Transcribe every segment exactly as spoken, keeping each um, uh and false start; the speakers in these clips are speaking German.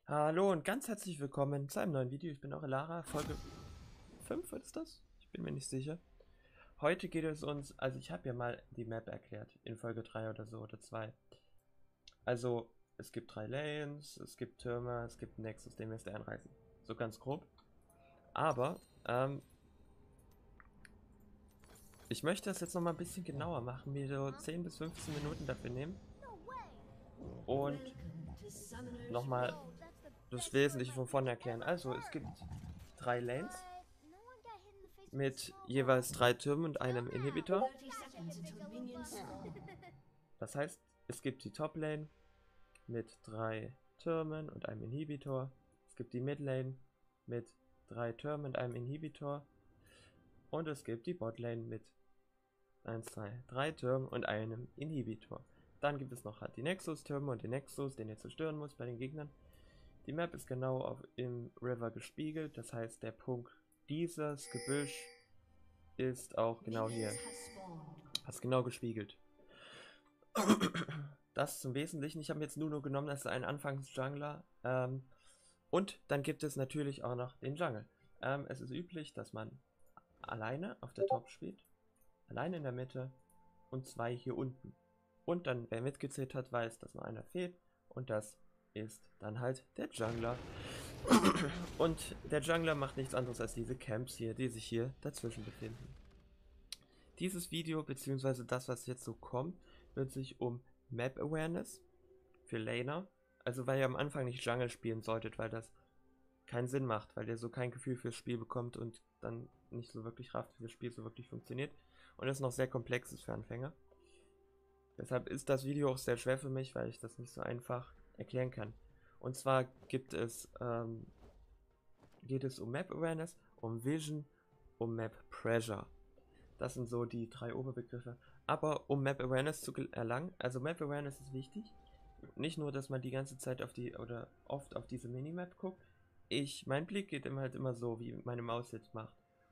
Hallo und ganz herzlich willkommen zu einem neuen Video. Ich bin auch Lara, Folge fünf ist das? Ich bin mir nicht sicher. Heute geht es uns, also ich habe ja mal die Map erklärt, in Folge drei oder so, oder zwei. Also, es gibt drei Lanes, es gibt Türme, es gibt einen Nexus, den wir jetzt einreißen. So ganz grob. Aber, ähm, ich möchte das jetzt noch mal ein bisschen genauer machen, mir so zehn bis fünfzehn Minuten dafür nehmen. Und nochmal das Wesentliche von vorne erklären. Also, es gibt drei Lanes mit jeweils drei Türmen und einem Inhibitor. Das heißt, es gibt die Top Lane mit drei Türmen und einem Inhibitor. Es gibt die Mid Lane mit drei Türmen und einem Inhibitor. Und es gibt die Bot Lane mit eins, zwei, drei Türmen und einem Inhibitor. Dann gibt es noch halt die Nexus-Türme und den Nexus, den ihr zerstören muss bei den Gegnern. Die Map ist genau auf, im River gespiegelt, das heißt, der Punkt dieses Gebüsch ist auch genau hier. Hast genau gespiegelt. Das zum Wesentlichen. Ich habe jetzt Nuno genommen, das ist ein Anfangs-Jungler. Ähm, und dann gibt es natürlich auch noch den Jungle. Ähm, es ist üblich, dass man alleine auf der Top spielt, alleine in der Mitte und zwei hier unten. Und dann, wer mitgezählt hat, weiß, dass noch einer fehlt. Und das ist dann halt der Jungler. Und der Jungler macht nichts anderes als diese Camps hier, die sich hier dazwischen befinden. Dieses Video, beziehungsweise das, was jetzt so kommt, wird sich um Map Awareness für Laner, also weil ihr am Anfang nicht Jungle spielen solltet, weil das keinen Sinn macht, weil ihr so kein Gefühl fürs Spiel bekommt und dann nicht so wirklich rafft, wie das Spiel so wirklich funktioniert. Und es noch sehr komplex ist für Anfänger. Deshalb ist das Video auch sehr schwer für mich, weil ich das nicht so einfach erklären kann. Und zwar gibt es, ähm, geht es um Map Awareness, um Vision, um Map Pressure. Das sind so die drei Oberbegriffe. Aber um Map Awareness zu erlangen, also Map Awareness ist wichtig. Nicht nur, dass man die ganze Zeit auf die, oder oft auf diese Minimap guckt. Ich, mein Blick geht immer halt immer so, wie meine Maus jetzt macht.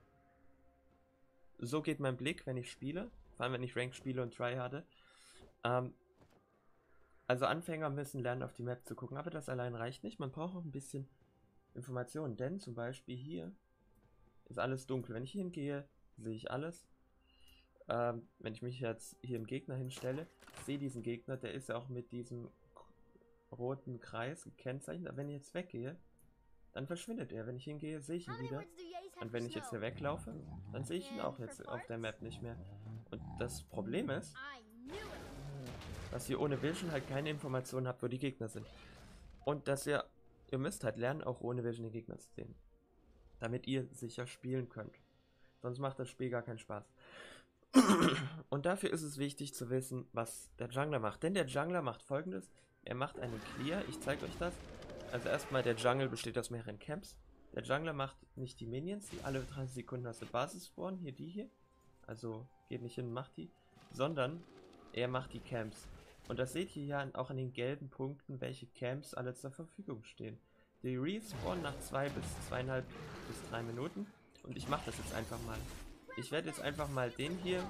So geht mein Blick, wenn ich spiele. Vor allem, wenn ich Rank spiele und tryharde. Ähm, also Anfänger müssen lernen, auf die Map zu gucken. Aber das allein reicht nicht. Man braucht auch ein bisschen Informationen. Denn zum Beispiel hier ist alles dunkel. Wenn ich hier hingehe, sehe ich alles. Ähm, wenn ich mich jetzt hier im Gegner hinstelle, sehe diesen Gegner, der ist ja auch mit diesem roten Kreis gekennzeichnet. Aber wenn ich jetzt weggehe, dann verschwindet er. Wenn ich hingehe, sehe ich ihn wieder. Und wenn ich jetzt hier weglaufe, dann sehe ich ihn auch jetzt auf der Map nicht mehr. Und das Problem ist, dass ihr ohne Vision halt keine Informationen habt, wo die Gegner sind. Und dass ihr, ihr müsst halt lernen, auch ohne Vision die Gegner zu sehen. Damit ihr sicher spielen könnt. Sonst macht das Spiel gar keinen Spaß. Und dafür ist es wichtig zu wissen, was der Jungler macht. Denn der Jungler macht Folgendes. Er macht einen Clear. Ich zeige euch das. Also erstmal, der Jungle besteht aus mehreren Camps. Der Jungler macht nicht die Minions, die alle dreißig Sekunden aus der Basis spawnen. Hier die hier. Also geht nicht hin und macht die. Sondern er macht die Camps. Und das seht ihr ja auch an den gelben Punkten, welche Camps alle zur Verfügung stehen. Die respawnen nach zwei bis zweieinhalb bis drei Minuten. Und ich mache das jetzt einfach mal. Ich werde jetzt einfach mal den hier.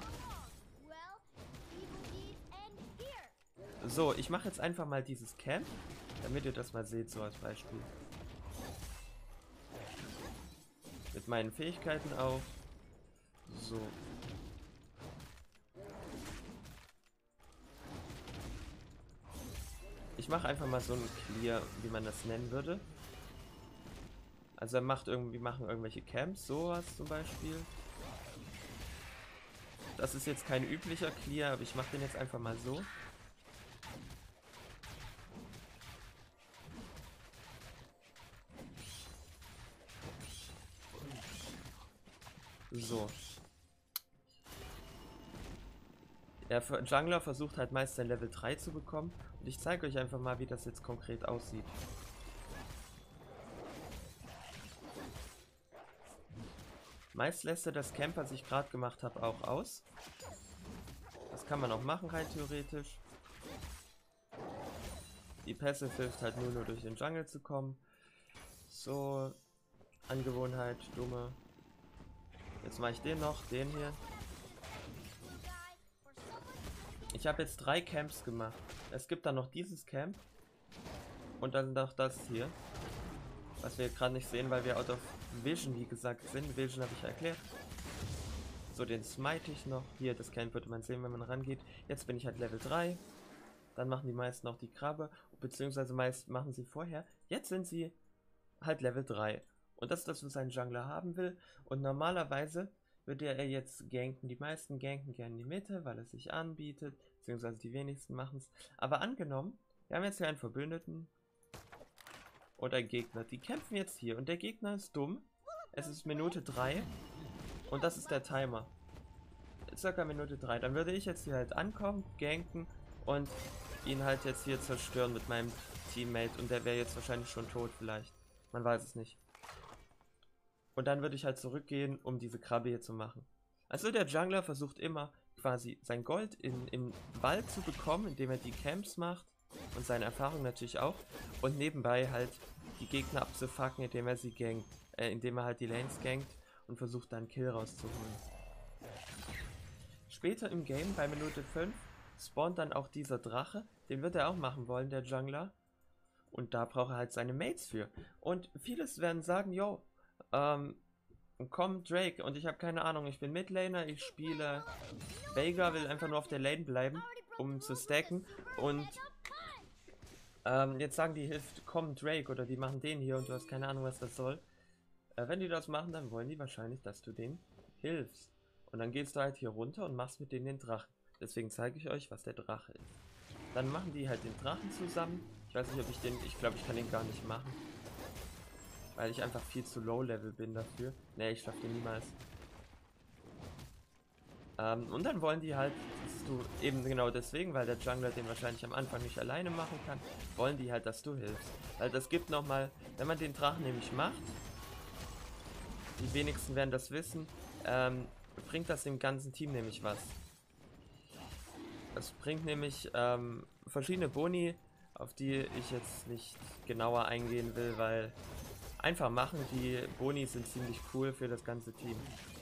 So, ich mache jetzt einfach mal dieses Camp, damit ihr das mal seht, so als Beispiel. Mit meinen Fähigkeiten auch. So. Ich mache einfach mal so ein Clear, wie man das nennen würde. Also er macht irgendwie, machen irgendwelche Camps, sowas zum Beispiel. Das ist jetzt kein üblicher Clear, aber ich mache den jetzt einfach mal so. So. Der Jungler versucht halt meist sein Level drei zu bekommen. Und ich zeige euch einfach mal, wie das jetzt konkret aussieht. Meist lässt er das Camp, was ich gerade gemacht habe, auch aus. Das kann man auch machen, rein theoretisch. Die Passive hilft halt nur, nur durch den Jungle zu kommen. So, Angewohnheit, dumme. Jetzt mache ich den noch, den hier. Ich habe jetzt drei Camps gemacht. Es gibt dann noch dieses Camp. Und dann noch das hier. Was wir gerade nicht sehen, weil wir out of Vision, wie gesagt, sind. Vision habe ich erklärt. So, den smite ich noch. Hier, das Camp würde man sehen, wenn man rangeht. Jetzt bin ich halt Level drei. Dann machen die meisten auch die Krabbe. Beziehungsweise meist machen sie vorher. Jetzt sind sie halt Level drei. Und das ist das, was ein Jungler haben will. Und normalerweise würde er jetzt ganken. Die meisten ganken gerne in die Mitte, weil es sich anbietet. Beziehungsweise die wenigsten machen es. Aber angenommen, wir haben jetzt hier einen Verbündeten. Und ein Gegner. Die kämpfen jetzt hier. Und der Gegner ist dumm. Es ist Minute drei. Und das ist der Timer. Circa Minute drei. Dann würde ich jetzt hier halt ankommen, ganken und ihn halt jetzt hier zerstören mit meinem Teammate. Und der wäre jetzt wahrscheinlich schon tot vielleicht. Man weiß es nicht. Und dann würde ich halt zurückgehen, um diese Krabbe hier zu machen. Also der Jungler versucht immer quasi sein Gold in, in Wald zu bekommen, indem er die Camps macht. Und seine Erfahrung natürlich auch. Und nebenbei halt die Gegner abzufucken, indem er sie gankt. Äh, indem er halt die Lanes gankt und versucht dann Kill rauszuholen. Später im Game, bei Minute fünf, spawnt dann auch dieser Drache. Den wird er auch machen wollen, der Jungler. Und da braucht er halt seine Mates für. Und vieles werden sagen, yo, ähm, komm Drake. Und ich habe keine Ahnung, ich bin Midlaner, ich spiele Veigar, will einfach nur auf der Lane bleiben, um zu stacken. Und ähm, jetzt sagen die, hilft, komm Drake, oder die machen den hier und du hast keine Ahnung, was das soll. Äh, wenn die das machen, dann wollen die wahrscheinlich, dass du denen hilfst. Und dann gehst du halt hier runter und machst mit denen den Drachen. Deswegen zeige ich euch, was der Drache ist. Dann machen die halt den Drachen zusammen. Ich weiß nicht, ob ich den... Ich glaube, ich kann den gar nicht machen. Weil ich einfach viel zu low level bin dafür. Ne, ich schaffe den niemals. Ähm, und dann wollen die halt, dass du eben genau deswegen, weil der Jungler den wahrscheinlich am Anfang nicht alleine machen kann, wollen die halt, dass du hilfst. Weil das gibt nochmal, wenn man den Drachen nämlich macht, die wenigsten werden das wissen, ähm, bringt das dem ganzen Team nämlich was. Es bringt nämlich ähm, verschiedene Boni, auf die ich jetzt nicht genauer eingehen will, weil einfach machen, die Boni sind ziemlich cool für das ganze Team.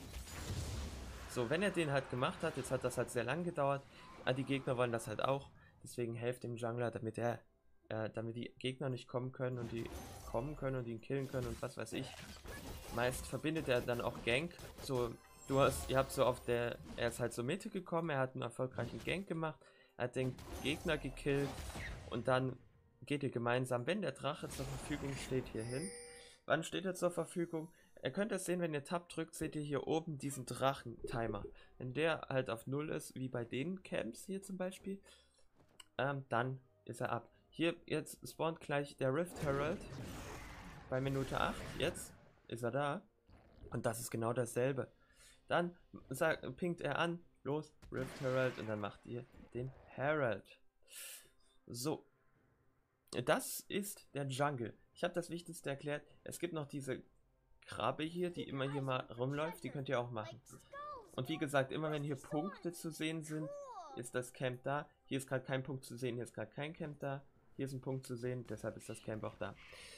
So, wenn er den halt gemacht hat, jetzt hat das halt sehr lang gedauert, aber die Gegner wollen das halt auch, deswegen helft dem Jungler, damit er, äh, damit die Gegner nicht kommen können und die kommen können und ihn killen können und was weiß ich. Meist verbindet er dann auch Gank, so, du hast, ihr habt so auf der, er ist halt so Mitte gekommen, er hat einen erfolgreichen Gank gemacht, er hat den Gegner gekillt und dann geht ihr gemeinsam, wenn der Drache zur Verfügung steht, hier hin. Wann steht er zur Verfügung? Ihr könnt es sehen, wenn ihr Tab drückt, seht ihr hier oben diesen Drachen-Timer. Wenn der halt auf null ist, wie bei den Camps hier zum Beispiel, ähm, dann ist er ab. Hier, jetzt spawnt gleich der Rift Herald bei Minute acht, jetzt ist er da. Und das ist genau dasselbe. Dann sagt, pinkt er an, los, Rift Herald, und dann macht ihr den Herald. So. Das ist der Jungle. Ich habe das Wichtigste erklärt. Es gibt noch diese Krabbe hier, die immer hier mal rumläuft. Die könnt ihr auch machen. Und wie gesagt, immer wenn hier Punkte zu sehen sind, ist das Camp da. Hier ist gerade kein Punkt zu sehen, hier ist gerade kein Camp da. Hier ist ein Punkt zu sehen, deshalb ist das Camp auch da.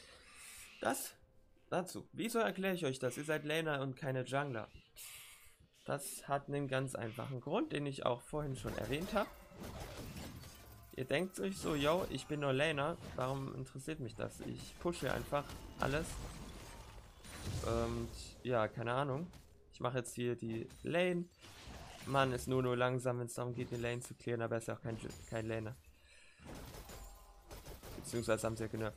Das dazu. Wieso erkläre ich euch das? Ihr seid Laner und keine Jungler. Das hat einen ganz einfachen Grund, den ich auch vorhin schon erwähnt habe. Ihr denkt euch so, yo, ich bin nur Laner, warum interessiert mich das? Ich pushe einfach alles. Und ja, keine Ahnung. Ich mache jetzt hier die Lane. Mann ist nur nur langsam, wenn es darum geht, die Lane zu klären, aber er ist ja auch kein, kein Laner. Beziehungsweise haben sie ja genervt.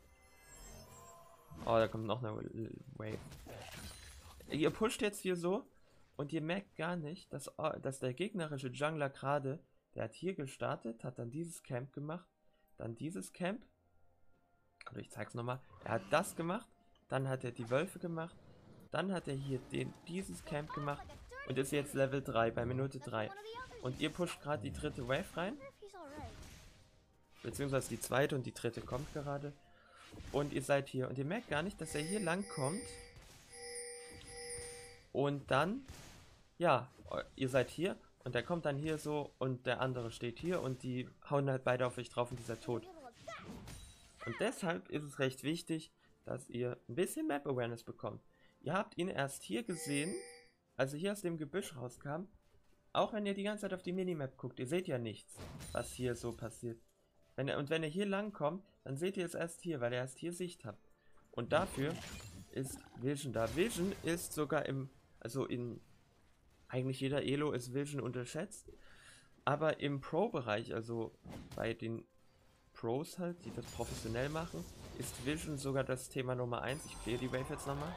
Oh, da kommt noch eine Wave. Ihr pusht jetzt hier so und ihr merkt gar nicht, dass, dass der gegnerische Jungler gerade, der hat hier gestartet, hat dann dieses Camp gemacht, dann dieses Camp. Also ich zeig's nochmal. Er hat das gemacht, dann hat er die Wölfe gemacht, dann hat er hier den, dieses Camp gemacht und ist jetzt Level drei bei Minute drei. Und ihr pusht gerade die dritte Wave rein. Beziehungsweise die zweite und die dritte kommt gerade. Und ihr seid hier. Und ihr merkt gar nicht, dass er hier lang kommt. Und dann, ja, ihr seid hier. Und der kommt dann hier so und der andere steht hier. Und die hauen halt beide auf euch drauf und dieser tot. Und deshalb ist es recht wichtig, dass ihr ein bisschen Map Awareness bekommt. Ihr habt ihn erst hier gesehen, als er hier aus dem Gebüsch rauskam. Auch wenn ihr die ganze Zeit auf die Minimap guckt, ihr seht ja nichts, was hier so passiert. Wenn ihr, und wenn ihr hier lang kommt, dann seht ihr es erst hier, weil ihr erst hier Sicht habt. Und dafür ist Vision da. Vision ist sogar im, also in, eigentlich jeder Elo ist Vision unterschätzt, aber im Pro-Bereich, also bei den Pros halt, die das professionell machen, ist Vision sogar das Thema Nummer eins. Ich kläre die Wave jetzt nochmal.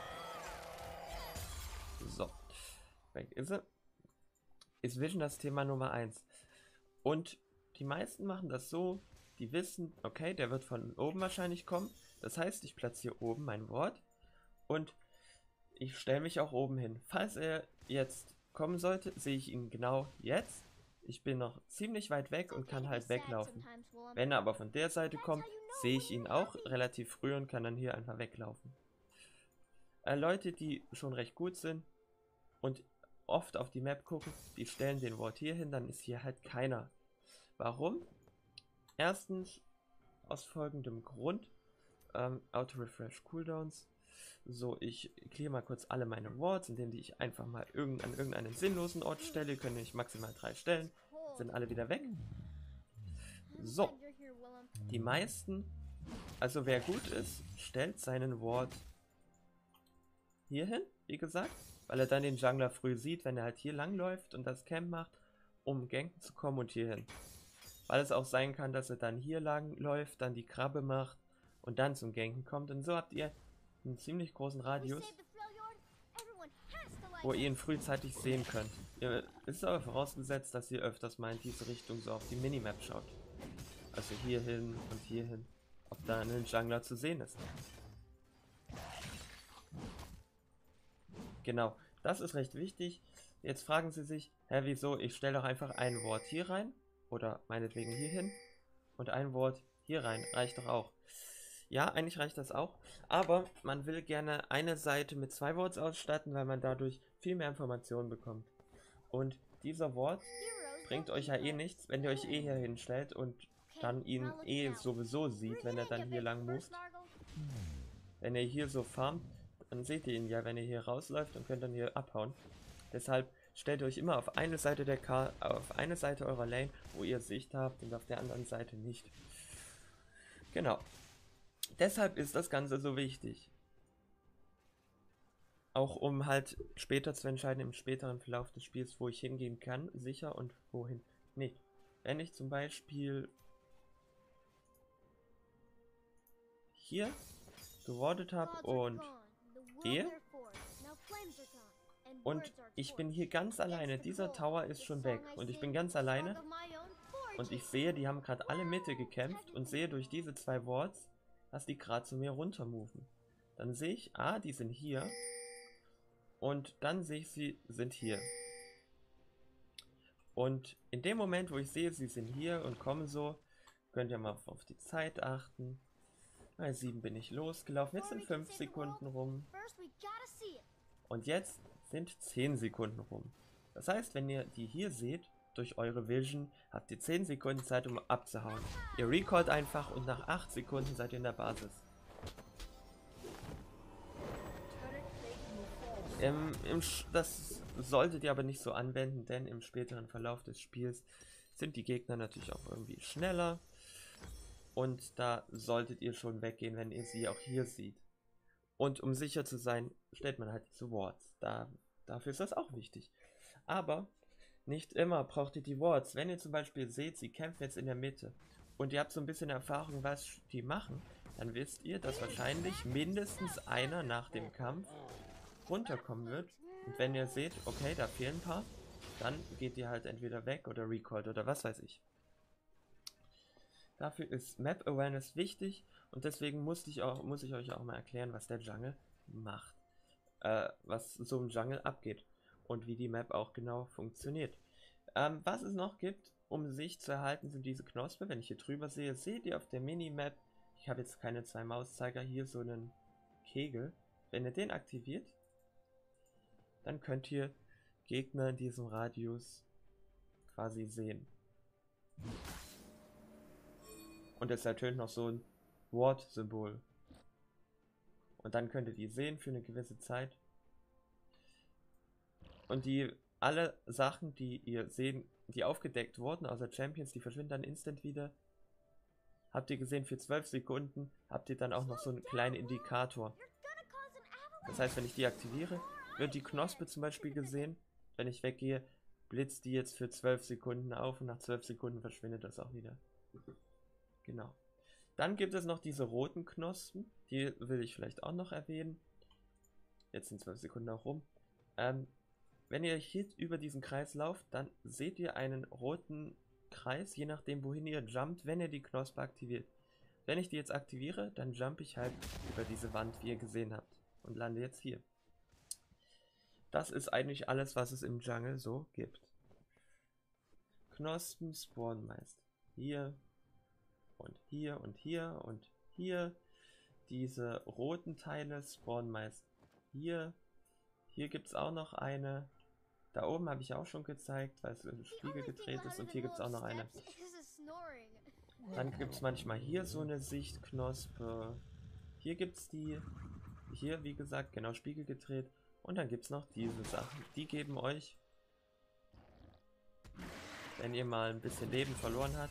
So, weg ist sie. Ist Vision das Thema Nummer eins. Und die meisten machen das so, die wissen, okay, der wird von oben wahrscheinlich kommen. Das heißt, ich platziere oben mein Wort und ich stelle mich auch oben hin. Falls er jetzt kommen sollte, sehe ich ihn genau jetzt. Ich bin noch ziemlich weit weg und kann halt weglaufen. Wenn er aber von der Seite kommt, sehe ich ihn auch relativ früh und kann dann hier einfach weglaufen. Äh, Leute, die schon recht gut sind und oft auf die Map gucken, die stellen den Wort hier hin, dann ist hier halt keiner. Warum? Erstens aus folgendem Grund. Ähm, Auto-Refresh Cooldowns. So, ich clear mal kurz alle meine Wards, indem die ich einfach mal irgend, an irgendeinen sinnlosen Ort stelle. Können ich maximal drei stellen. Sind alle wieder weg. So. Die meisten, also wer gut ist, stellt seinen Ward hier hin, wie gesagt, weil er dann den Jungler früh sieht, wenn er halt hier lang läuft und das Camp macht, um ganken zu kommen und hier hin. Weil es auch sein kann, dass er dann hier lang läuft, dann die Krabbe macht und dann zum Ganken kommt. Und so habt ihr einen ziemlich großen Radius, wo ihr ihn frühzeitig sehen könnt. Ihr, ist aber vorausgesetzt, dass ihr öfters mal in diese Richtung so auf die Minimap schaut. Also hier hin und hier hin, ob da ein Jungler zu sehen ist. Genau, das ist recht wichtig. Jetzt fragen Sie sich, hä, wieso? Ich stelle doch einfach ein Wort hier rein. Oder meinetwegen hier hin. Und ein Wort hier rein. Reicht doch auch. Ja, eigentlich reicht das auch. Aber man will gerne eine Seite mit zwei Worts ausstatten, weil man dadurch viel mehr Informationen bekommt. Und dieser Wort bringt euch ja eh nichts, wenn ihr euch eh hier hinstellt und dann ihn eh sowieso sieht, wenn er dann hier lang muss. Wenn ihr hier so farmt, dann seht ihr ihn ja, wenn ihr hier rausläuft und könnt dann hier abhauen. Deshalb stellt euch immer auf eine Seite der Karte, auf eine Seite eurer Lane, wo ihr Sicht habt und auf der anderen Seite nicht. Genau. Deshalb ist das Ganze so wichtig. Auch um halt später zu entscheiden, im späteren Verlauf des Spiels, wo ich hingehen kann, sicher und wohin nicht. Wenn ich zum Beispiel hier gewordet habe und gehe und ich bin hier ganz alleine, dieser Tower ist schon weg und ich bin ganz alleine und ich sehe, die haben gerade alle Mitte gekämpft und sehe durch diese zwei Wards, dass die gerade zu mir runter moven. Dann sehe ich, ah, die sind hier und dann sehe ich, sie sind hier. Und in dem Moment, wo ich sehe, sie sind hier und kommen so, könnt ihr mal auf die Zeit achten. Bei sieben bin ich losgelaufen, jetzt sind fünf Sekunden rum. Und jetzt sind zehn Sekunden rum. Das heißt, wenn ihr die hier seht, durch eure Vision, habt ihr zehn Sekunden Zeit, um abzuhauen. Ihr recallt einfach und nach acht Sekunden seid ihr in der Basis. Im, im, das solltet ihr aber nicht so anwenden, denn im späteren Verlauf des Spiels sind die Gegner natürlich auch irgendwie schneller. Und da solltet ihr schon weggehen, wenn ihr sie auch hier seht. Und um sicher zu sein, stellt man halt diese Wards. Da, dafür ist das auch wichtig. Aber nicht immer braucht ihr die Wards. Wenn ihr zum Beispiel seht, sie kämpfen jetzt in der Mitte und ihr habt so ein bisschen Erfahrung, was die machen, dann wisst ihr, dass wahrscheinlich mindestens einer nach dem Kampf runterkommen wird. Und wenn ihr seht, okay, da fehlen ein paar, dann geht ihr halt entweder weg oder recallt oder was weiß ich. Dafür ist Map Awareness wichtig und deswegen musste ich auch, muss ich euch auch mal erklären, was der Jungle macht. Äh, was so im Jungle abgeht und wie die Map auch genau funktioniert. Ähm, was es noch gibt, um sich zu erhalten, sind diese Knospe. Wenn ich hier drüber sehe, seht ihr auf der Minimap, ich habe jetzt keine zwei Mauszeiger, hier so einen Kegel. Wenn ihr den aktiviert, dann könnt ihr Gegner in diesem Radius quasi sehen. Und es ertönt noch so ein Ward-Symbol. Und dann könnt ihr die sehen für eine gewisse Zeit. Und die alle Sachen, die ihr sehen, die aufgedeckt wurden, außer Champions, die verschwinden dann instant wieder habt ihr gesehen, für zwölf Sekunden habt ihr dann auch noch so einen kleinen Indikator. Das heißt, wenn ich die aktiviere, wird die Knospe zum Beispiel gesehen. Wenn ich weggehe, blitzt die jetzt für zwölf Sekunden auf und nach zwölf Sekunden verschwindet das auch wieder. Genau. Dann gibt es noch diese roten Knospen, die will ich vielleicht auch noch erwähnen. Jetzt sind zwölf Sekunden auch rum. Ähm, wenn ihr hier über diesen Kreis lauft, dann seht ihr einen roten Kreis, je nachdem wohin ihr jumpt, wenn ihr die Knospe aktiviert. Wenn ich die jetzt aktiviere, dann jump ich halt über diese Wand, wie ihr gesehen habt, und lande jetzt hier. Das ist eigentlich alles, was es im Jungle so gibt. Knospen spawnen meist hier und hier und hier und hier. Diese roten Teile spawnen meist hier. Hier gibt es auch noch eine. Da oben habe ich auch schon gezeigt, weil es im Spiegel gedreht ist. Und hier gibt es auch noch eine. Dann gibt es manchmal hier so eine Sichtknospe. Hier gibt es die. Hier, wie gesagt, genau Spiegel gedreht. Und dann gibt es noch diese Sachen. Die geben euch, wenn ihr mal ein bisschen Leben verloren habt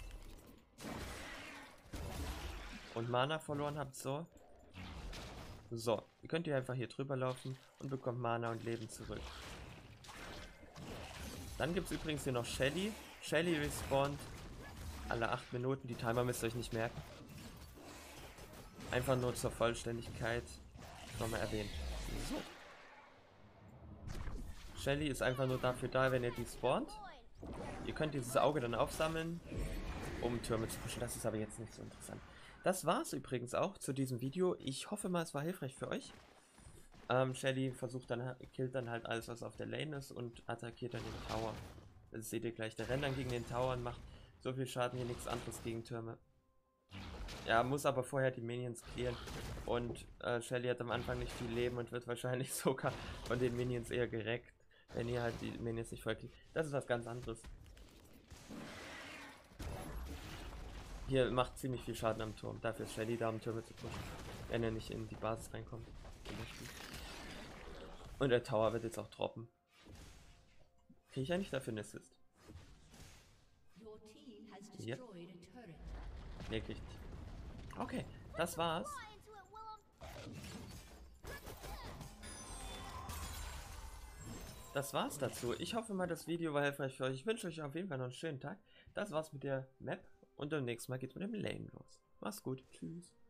und Mana verloren habt, so. So, ihr könnt hier einfach hier drüber laufen und bekommt Mana und Leben zurück. Dann gibt es übrigens hier noch Shelly. Shelly respawnt alle acht Minuten. Die Timer müsst ihr euch nicht merken. Einfach nur zur Vollständigkeit nochmal erwähnt. So. Shelly ist einfach nur dafür da, wenn ihr die spawnt. Ihr könnt dieses Auge dann aufsammeln, um Türme zu pushen. Das ist aber jetzt nicht so interessant. Das war's übrigens auch zu diesem Video. Ich hoffe mal, es war hilfreich für euch. Ähm, Shelly versucht dann, killt dann halt alles, was auf der Lane ist und attackiert dann den Tower. Das seht ihr gleich. Der rennt dann gegen den Tower und macht so viel Schaden wie nichts anderes gegen Türme. Ja, muss aber vorher die Minions clearen. Und äh, Shelly hat am Anfang nicht viel Leben und wird wahrscheinlich sogar von den Minions eher gereckt, wenn ihr halt die Minions nicht voll cleart. Das ist was ganz anderes. Hier macht ziemlich viel Schaden am Turm. Dafür ist Shelly da, um Türme zu pushen, wenn er nicht in die Basis reinkommt. Und der Tower wird jetzt auch droppen. Kriege ich eigentlich dafür einen Assist? Ja. Nee, krieg ich nicht. Okay, das war's. Das war's dazu. Ich hoffe mal, das Video war hilfreich für euch. Ich wünsche euch auf jeden Fall noch einen schönen Tag. Das war's mit der Map und beim nächsten Mal geht's mit dem Lane los. Macht's gut. Tschüss.